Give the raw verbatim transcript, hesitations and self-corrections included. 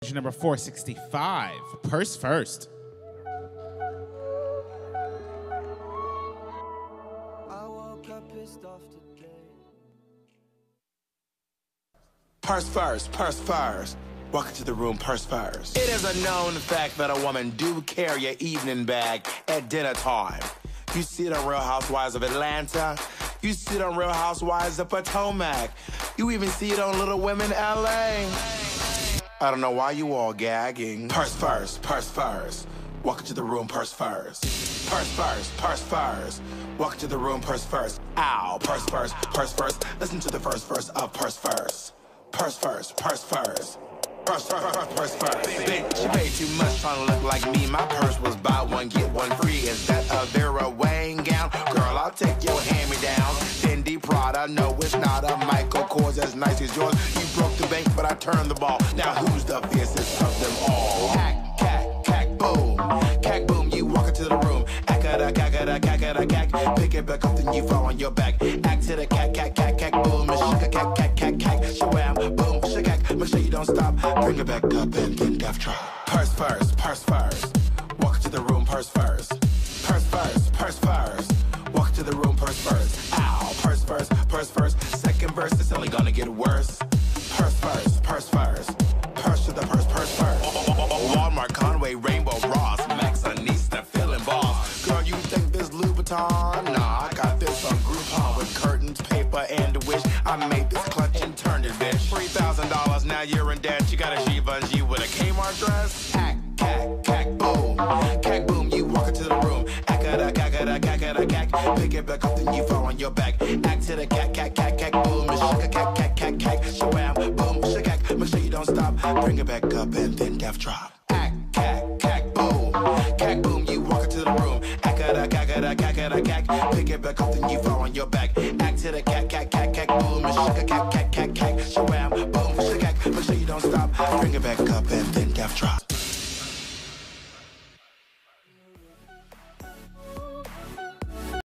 Number four sixty-five, Purse First. Purse first, purse first. Walk into the room, purse first. It is a known fact that a woman do carry an evening bag at dinner time. You see it on Real Housewives of Atlanta. You see it on Real Housewives of Potomac. You even see it on Little Women L A. I don't know why you all gagging. Purse first, purse first. Walk into the room, purse first. Purse first, purse first. Walk into the room, purse first. Ow, purse first, purse first. Listen to the first verse of Purse First. Purse first, purse first. Purse first, purse, purse first. Bitch, you paid too much trying to look like me. My purse was buy one, get one free. Is that a Vera Wang gown? Girl, I'll take your hand-me-down. Fendi Prada, no, it's not a Michael Kors as nice as yours. You broke the bank, but I turned the ball. Now who's the fiercest of them all? Cack, cack, cack, boom. Cack, boom, you walk into the room. Ack-a-da, cack-a-da, cack-a-da, cack. Pick it back up, then you fall on your back. Act to the cack, cack, cack, cack, boom. Shaka, cack, cack, cack, cack. Shawam, boom, shaka, make sure you don't stop. Bring it back up and then death drop. Purse first, purse first. Walk into the room, purse first. Purse first, purse first. Walk into the room, purse first. Ow, purse first, purse first. Second verse, it's only gonna get worse. Purse first, purse first. Purse to the purse, purse first. Walmart, Conway, Rainbow, Ross, Max, Anista, feeling boss. Girl, you think this Louboutin? Nah, I got this on Groupon with curtains, paper, and a wish. I made this clutch and turned it, bitch. Three thousand dollars, now you're in debt. You got a Givenchy with a Kmart dress. Hack, cack, cack, boom. Cack, boom, you walk into the room. Ack-a-da, cack-a-da, cack-a-da, cack. Pick it back up, then you fall on your back. Act to the cack, cack, cack, cack, boom. Shaka, cack, cack, cack, cack. Shawam, boom, shaka, make sure you don't stop. Bring it back up and then death drop. Ack, cack, cack, boom. Cack, boom, you walk into the room. Ack-a-da, cack-a-da, cack-a-da, cack. Pick it back up, then you fall on your back. Act to the cack, cack, cack, cack, boom. Shaka, cack, cack, cack, cack.